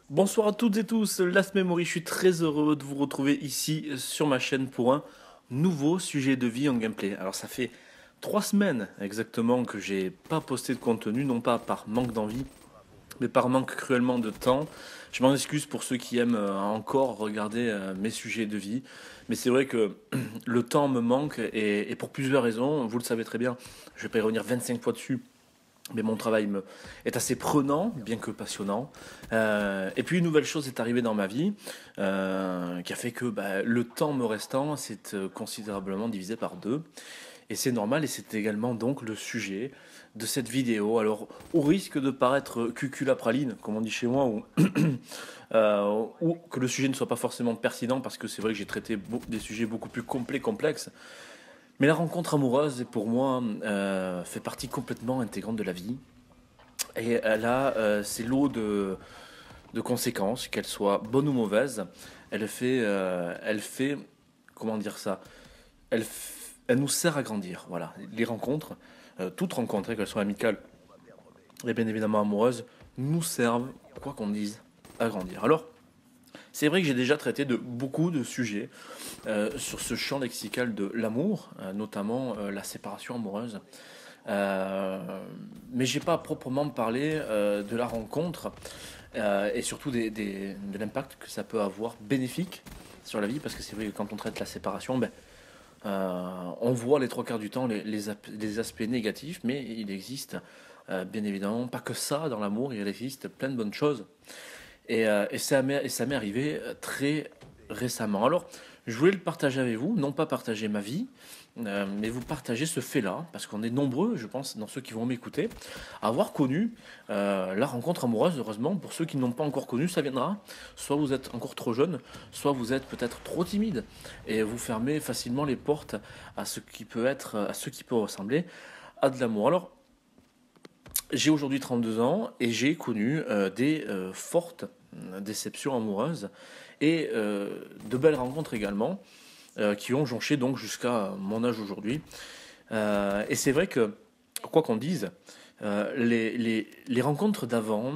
Bonsoir à toutes et tous, Last Memory, je suis très heureux de vous retrouver ici sur ma chaîne pour un nouveau sujet de vie en gameplay. Alors ça fait 3 semaines exactement que j'ai pas posté de contenu, non pas par manque d'envie, mais par manque cruellement de temps. Je m'en excuse pour ceux qui aiment encore regarder mes sujets de vie, mais c'est vrai que le temps me manque et pour plusieurs raisons, vous le savez très bien, je vais pas y revenir 25 fois dessus. Mais mon travail est assez prenant, bien que passionnant. Et puis une nouvelle chose est arrivée dans ma vie qui a fait que le temps me restant s'est considérablement divisé par deux. Et c'est normal et c'est également donc le sujet de cette vidéo. Alors au risque de paraître cuculapraline, comme on dit chez moi, ou que le sujet ne soit pas forcément pertinent parce que c'est vrai que j'ai traité des sujets beaucoup plus complexes, mais la rencontre amoureuse, pour moi, fait partie complètement intégrante de la vie. Et elle a ses lots de conséquences, qu'elles soient bonnes ou mauvaises. Elle fait, comment dire ça elle nous sert à grandir. Voilà, les rencontres, toutes rencontres, qu'elles soient amicales et bien évidemment amoureuses, nous servent, quoi qu'on dise, à grandir. Alors, c'est vrai que j'ai déjà traité de beaucoup de sujets sur ce champ lexical de l'amour, notamment la séparation amoureuse. Mais j'ai pas à proprement parlé de la rencontre et surtout de l'impact que ça peut avoir bénéfique sur la vie, parce que c'est vrai que quand on traite la séparation, on voit les trois quarts du temps les aspects négatifs, mais il existe bien évidemment pas que ça dans l'amour, il existe plein de bonnes choses. Et ça m'est arrivé très récemment. Alors, je voulais le partager avec vous, non pas partager ma vie, mais vous partager ce fait-là, parce qu'on est nombreux, je pense, dans ceux qui vont m'écouter, à avoir connu la rencontre amoureuse. Heureusement, pour ceux qui n'ont pas encore connu, ça viendra. Soit vous êtes encore trop jeune, soit vous êtes peut-être trop timide, et vous fermez facilement les portes à ce qui peut ressembler à de l'amour. Alors, j'ai aujourd'hui 32 ans et j'ai connu des fortes déceptions amoureuses et de belles rencontres également qui ont jonché donc jusqu'à mon âge aujourd'hui. Et c'est vrai que, quoi qu'on dise, les rencontres d'avant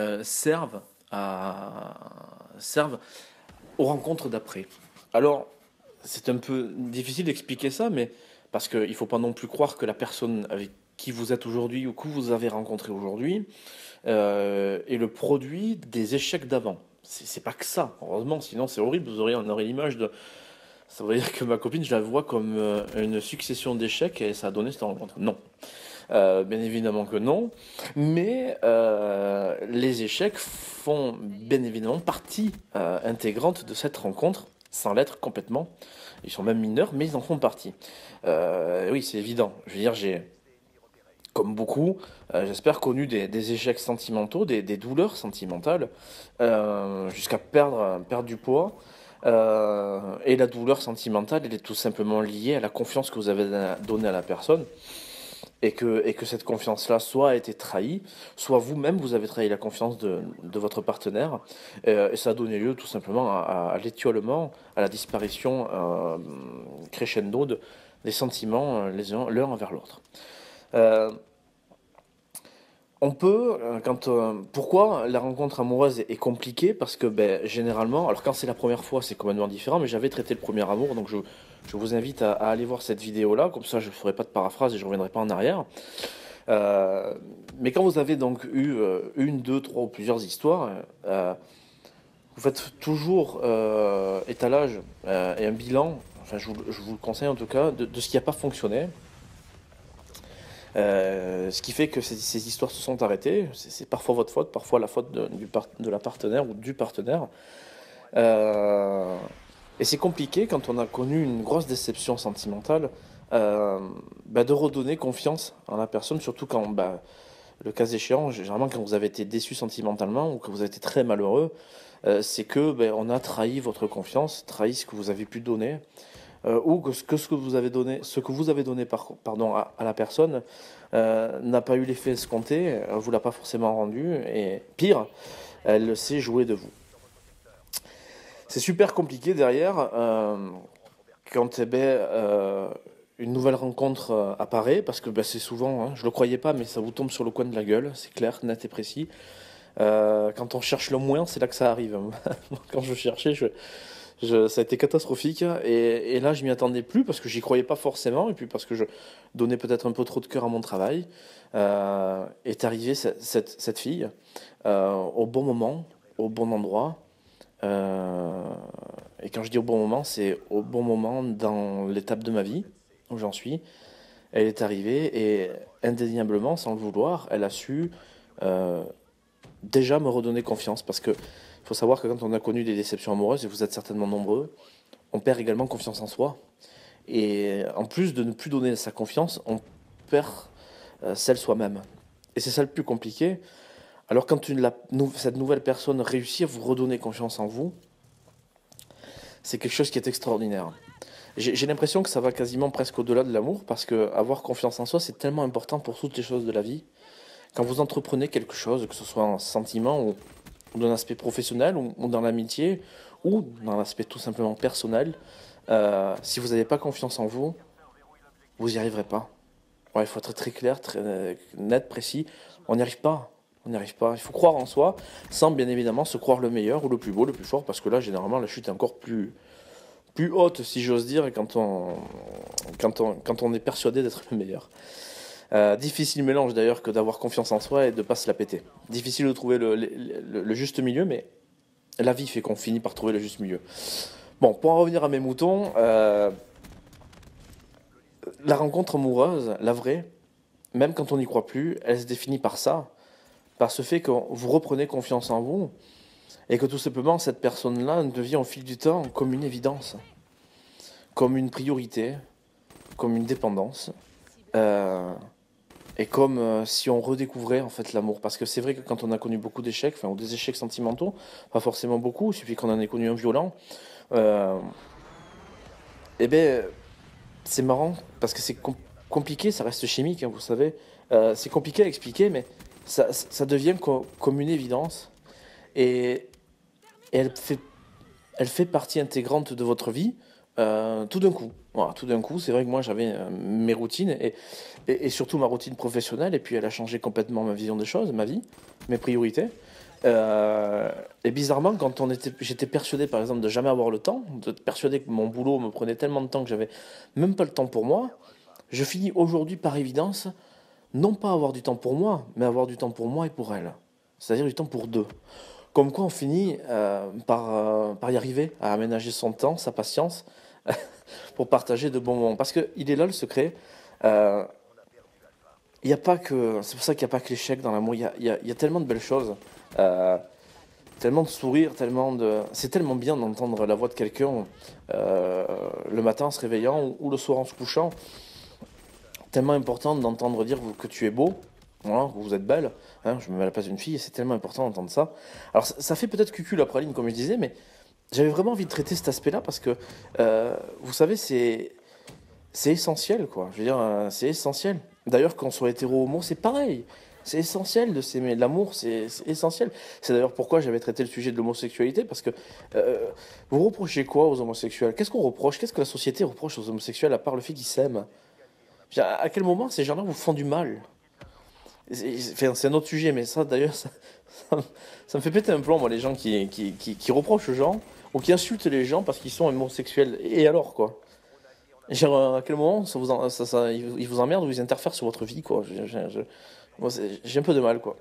servent aux rencontres d'après. Alors, c'est un peu difficile d'expliquer ça, mais parce qu'il ne faut pas non plus croire que la personne avec qui vous êtes aujourd'hui ou que vous avez rencontré aujourd'hui est le produit des échecs d'avant. C'est pas que ça, heureusement, sinon c'est horrible, on aurait l'image de... Ça veut dire que ma copine, je la vois comme une succession d'échecs et ça a donné cette rencontre. Non. Bien évidemment que non, mais les échecs font bien évidemment partie intégrante de cette rencontre, sans l'être complètement. Ils sont même mineurs, mais ils en font partie. Oui, c'est évident. Je veux dire, j'ai, comme beaucoup, j'espère, connu des échecs sentimentaux, des douleurs sentimentales, jusqu'à perdre du poids. Et la douleur sentimentale, elle est tout simplement liée à la confiance que vous avez donnée à la personne et que cette confiance-là soit a été trahie, soit vous-même vous avez trahi la confiance de votre partenaire, et ça a donné lieu tout simplement à l'étiolement, à la disparition crescendo des sentiments l'un envers l'autre. Euh, pourquoi la rencontre amoureuse est compliquée? Parce que généralement, alors quand c'est la première fois, c'est complètement différent, mais j'avais traité le premier amour, donc je vous invite à aller voir cette vidéo-là, comme ça je ne ferai pas de paraphrase et je ne reviendrai pas en arrière. Euh, mais quand vous avez donc eu une, deux, trois ou plusieurs histoires, vous faites toujours étalage et un bilan, enfin je vous le conseille en tout cas, de ce qui n'a pas fonctionné. Ce qui fait que ces histoires se sont arrêtées. C'est parfois votre faute, parfois la faute de la partenaire ou du partenaire. Euh, et c'est compliqué quand on a connu une grosse déception sentimentale de redonner confiance en la personne, surtout quand, le cas échéant, généralement quand vous avez été déçu sentimentalement ou que vous avez été très malheureux, c'est que on a trahi votre confiance, trahi ce que vous avez pu donner, ou ce que vous avez donné, pardon, à la personne n'a pas eu l'effet escompté, vous l'a pas forcément rendu, et pire, elle s'est jouée de vous. C'est super compliqué derrière quand une nouvelle rencontre apparaît, parce que c'est souvent, hein, je le croyais pas, mais ça vous tombe sur le coin de la gueule, c'est clair, net et précis. Quand on cherche le moins, c'est là que ça arrive. Quand je cherchais, ça a été catastrophique. Et là, je m'y attendais plus parce que j'y croyais pas forcément. Et puis parce que je donnais peut-être un peu trop de cœur à mon travail. Est arrivée cette fille au bon moment, au bon endroit. Euh, et quand je dis au bon moment, c'est au bon moment dans l'étape de ma vie où j'en suis. Elle est arrivée et indéniablement, sans le vouloir, elle a su euh, déjà me redonner confiance. Parce que il faut savoir que quand on a connu des déceptions amoureuses, et vous êtes certainement nombreux, on perd également confiance en soi. Et en plus de ne plus donner sa confiance, on perd celle soi-même. Et c'est ça le plus compliqué. Alors quand cette nouvelle personne réussit à vous redonner confiance en vous, c'est quelque chose qui est extraordinaire. J'ai l'impression que ça va quasiment presque au-delà de l'amour, parce que avoir confiance en soi, c'est tellement important pour toutes les choses de la vie. Quand vous entreprenez quelque chose, que ce soit en sentiment ou dans l'aspect professionnel, ou dans l'amitié, ou dans l'aspect tout simplement personnel, si vous n'avez pas confiance en vous, vous n'y arriverez pas. Ouais, il faut être très clair, très net, précis. On n'y arrive pas. On n'y arrive pas. Il faut croire en soi, sans bien évidemment se croire le meilleur ou le plus beau, le plus fort, parce que là, généralement, la chute est encore plus haute, si j'ose dire, quand on est persuadé d'être le meilleur. Difficile mélange d'ailleurs que d'avoir confiance en soi et de ne pas se la péter. Difficile de trouver le juste milieu, mais la vie fait qu'on finit par trouver le juste milieu. Bon, pour en revenir à mes moutons, la rencontre amoureuse, la vraie, même quand on n'y croit plus, elle se définit par ça, par ce fait que vous reprenez confiance en vous et que tout simplement cette personne-là devient au fil du temps comme une évidence, comme une priorité, comme une dépendance. Euh, Et comme si on redécouvrait en fait l'amour. Parce que c'est vrai que quand on a connu beaucoup d'échecs, enfin, ou des échecs sentimentaux, pas forcément beaucoup, il suffit qu'on en ait connu un violent, euh, eh bien, c'est marrant, parce que c'est compliqué, ça reste chimique, hein, vous savez. C'est compliqué à expliquer, mais ça devient comme une évidence. Et, et elle fait partie intégrante de votre vie tout d'un coup. Voilà, tout d'un coup, c'est vrai que moi j'avais mes routines et surtout ma routine professionnelle, et puis elle a changé complètement ma vision des choses, ma vie, mes priorités. Et bizarrement, j'étais persuadé par exemple de jamais avoir le temps, de persuadé que mon boulot me prenait tellement de temps que j'avais même pas le temps pour moi, je finis aujourd'hui par évidence, non pas avoir du temps pour moi, mais avoir du temps pour moi et pour elle. C'est-à-dire du temps pour deux. Comme quoi on finit par y arriver, à aménager son temps, sa patience, pour partager de bons moments. Parce qu'il est là le secret. Euh, il y a pas que, c'est pour ça qu'il n'y a pas que l'échec dans l'amour. Il y a tellement de belles choses. Euh, Tellement de sourires, tellement de... C'est tellement bien d'entendre la voix de quelqu'un le matin en se réveillant ou le soir en se couchant. Tellement important d'entendre dire que tu es beau, voilà, que vous êtes belle. Hein, je me mets à la place d'une fille et c'est tellement important d'entendre ça. Alors ça fait peut-être cucul la praline, comme je disais, mais j'avais vraiment envie de traiter cet aspect-là parce que, vous savez, c'est essentiel, quoi. Je veux dire, c'est essentiel. D'ailleurs, qu'on soit hétéro ou homo, c'est pareil. C'est essentiel de s'aimer. L'amour, c'est essentiel. C'est d'ailleurs pourquoi j'avais traité le sujet de l'homosexualité, parce que vous reprochez quoi aux homosexuels? Qu'est-ce qu'on reproche? Qu'est-ce que la société reproche aux homosexuels à part le fait qu'ils s'aiment? Je veux dire, à quel moment ces gens-là vous font du mal? Enfin, c'est un autre sujet, mais ça, d'ailleurs, ça, ça me fait péter un plomb, moi, les gens qui reprochent aux gens ou qui insultent les gens parce qu'ils sont homosexuels. Et alors, quoi? Genre, à quel moment ils vous emmerdent ou ils interfèrent sur votre vie, quoi? Moi, j'ai un peu de mal, quoi.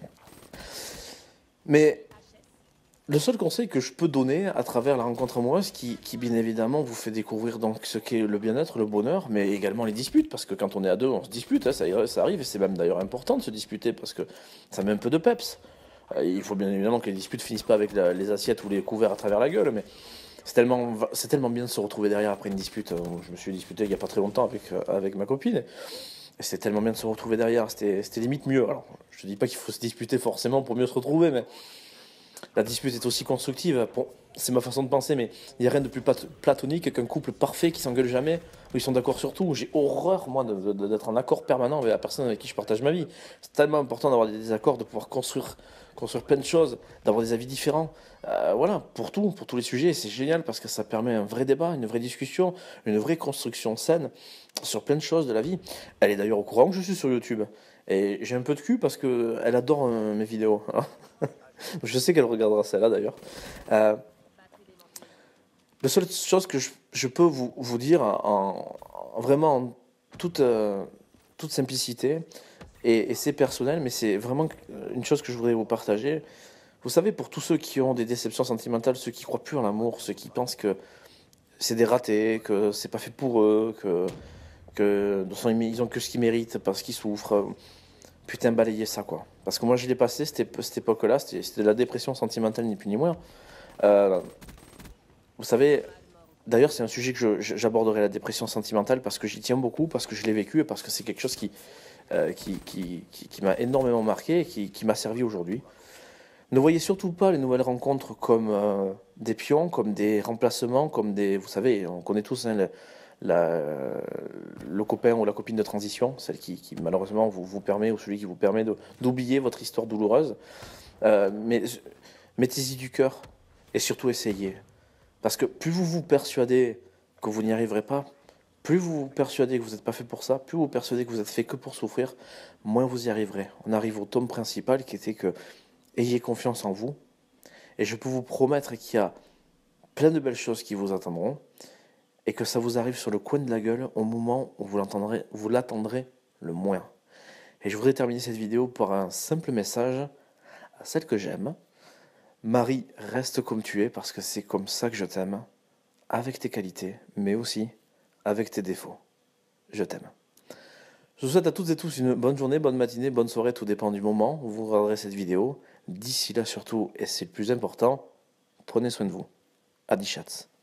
Mais le seul conseil que je peux donner à travers la rencontre amoureuse, qui bien évidemment vous fait découvrir donc ce qu'est le bien-être, le bonheur, mais également les disputes, parce que quand on est à deux, on se dispute, hein, ça arrive, et c'est même d'ailleurs important de se disputer, parce que ça met un peu de peps. Il faut bien évidemment que les disputes finissent pas avec les assiettes ou les couverts à travers la gueule, mais c'est tellement bien de se retrouver derrière après une dispute. Je me suis disputé il y a pas très longtemps avec ma copine. Et c'était tellement bien de se retrouver derrière. C'était limite mieux. Alors, je te dis pas qu'il faut se disputer forcément pour mieux se retrouver, mais la dispute est aussi constructive. Bon, c'est ma façon de penser, mais il n'y a rien de plus platonique qu'un couple parfait qui s'engueule jamais, où ils sont d'accord sur tout. J'ai horreur, moi, d'être en accord permanent avec la personne avec qui je partage ma vie. C'est tellement important d'avoir des désaccords, de pouvoir construire plein de choses, d'avoir des avis différents. Voilà, pour tous les sujets, c'est génial parce que ça permet un vrai débat, une vraie discussion, une vraie construction saine sur plein de choses de la vie. Elle est d'ailleurs au courant que je suis sur YouTube. Et j'ai un peu de cul parce que elle adore mes vidéos. Je sais qu'elle regardera celle-là d'ailleurs. Euh, la seule chose que je peux vous dire vraiment en toute, toute simplicité, et c'est personnel, mais c'est vraiment une chose que je voudrais vous partager. Vous savez, pour tous ceux qui ont des déceptions sentimentales, ceux qui croient plus en l'amour, ceux qui pensent que c'est des ratés, que c'est pas fait pour eux, que de toute façon, ils ont que ce qu'ils méritent parce qu'ils souffrent. Putain, balayez ça, quoi. Parce que moi, je l'ai passé, cette époque-là, c'était de la dépression sentimentale, ni plus ni moins. Euh, vous savez, d'ailleurs, c'est un sujet que j'aborderai, la dépression sentimentale, parce que j'y tiens beaucoup, parce que je l'ai vécu, et parce que c'est quelque chose qui m'a énormément marqué et qui m'a servi aujourd'hui. Ne voyez surtout pas les nouvelles rencontres comme des pions, comme des remplacements, comme des... Vous savez, on connaît tous hein, la- le copain ou la copine de transition, celle qui malheureusement vous permet, ou celui qui vous permet d'oublier votre histoire douloureuse. Mais mettez-y du cœur et surtout essayez. Parce que plus vous vous persuadez que vous n'y arriverez pas, plus vous vous persuadez que vous n'êtes pas fait pour ça, plus vous vous persuadez que vous êtes fait que pour souffrir, moins vous y arriverez. On arrive au tome principal qui était que ayez confiance en vous. Et je peux vous promettre qu'il y a plein de belles choses qui vous attendront et que ça vous arrive sur le coin de la gueule au moment où vous l'attendrez le moins. Et je voudrais terminer cette vidéo par un simple message à celle que j'aime. Marie, reste comme tu es parce que c'est comme ça que je t'aime, avec tes qualités, mais aussi avec tes défauts. Je t'aime. Je vous souhaite à toutes et tous une bonne journée, bonne matinée, bonne soirée, tout dépend du moment où vous regarderez cette vidéo. D'ici là surtout, et c'est le plus important, prenez soin de vous. Adi Schatz.